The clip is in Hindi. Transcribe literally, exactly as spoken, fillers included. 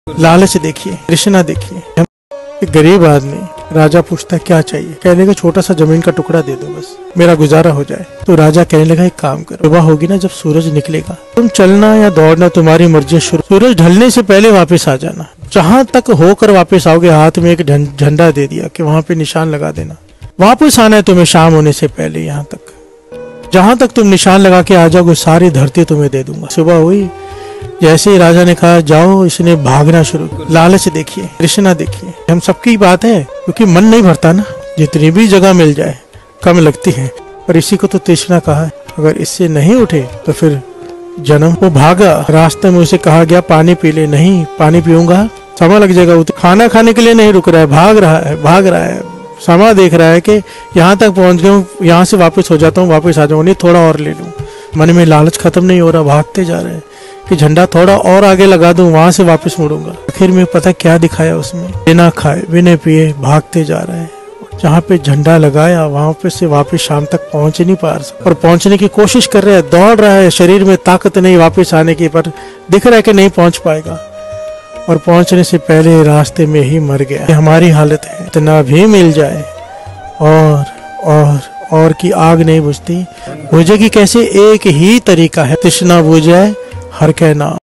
लालच देखिए, तृष्णा देखिए। एक गरीब आदमी, राजा पूछता क्या चाहिए, कहने लगा छोटा सा जमीन का टुकड़ा दे दो बस, मेरा गुजारा हो जाए। तो राजा कहने लगा एक काम करो, सुबह होगी ना जब सूरज निकलेगा, तुम चलना या दौड़ना तुम्हारी मर्जी, शुरू सूरज ढलने से पहले वापस आ जाना। जहां तक होकर वापस आओगे हाथ में एक झंडा दे दिया कि वहां पे निशान लगा देना। वापस आना है तुम्हें शाम होने से पहले, यहाँ तक जहां तक तुम निशान लगा के आ जाओगे सारी धरती तुम्हें दे दूंगा। सुबह हुई, जैसे ही राजा ने कहा जाओ, इसने भागना शुरू किया। लालच देखिए, तृष्णा देखिए। हम सबकी बात है, क्योंकि मन नहीं भरता ना, जितनी भी जगह मिल जाए कम लगती है, पर इसी को तो तृष्णा कहा है। अगर इससे नहीं उठे तो फिर जन्म। वो भागा, रास्ते में उसे कहा गया पानी पी ले, नहीं पानी पीऊंगा समय लग जाएगा। खाना खाने के लिए नहीं रुक रहा है, भाग रहा है भाग रहा है समय देख रहा है कि यहाँ तक पहुंच गया हूँ, यहाँ से वापस हो जाता हूँ, वापस आ जाऊँ, नहीं थोड़ा और ले लूँ। मन में लालच खत्म नहीं हो रहा, भागते जा रहे हैं कि झंडा थोड़ा और आगे लगा दूं, वहां से वापस मुड़ूंगा। आखिर में पता क्या दिखाया उसमें, बिना खाए बिना पिए भागते जा रहे हैं। जहाँ पे झंडा लगाया वहां पे से वापस शाम तक पहुंच नहीं पा रहा, और पहुंचने की कोशिश कर रहा है, दौड़ रहा है, शरीर में ताकत नहीं वापस आने की, पर दिख रहा है कि नहीं पहुंच पाएगा, और पहुंचने से पहले रास्ते में ही मर गया। हमारी हालत है, इतना भी मिल जाए और और और की आग नहीं बुझती। बुझेगी कैसे, एक ही तरीका है, तृष्णा बुझे हर के नाम।